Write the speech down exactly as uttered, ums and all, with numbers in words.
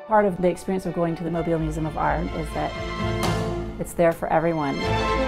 Part of the experience of going to the Mobile Museum of Art is that it's there for everyone.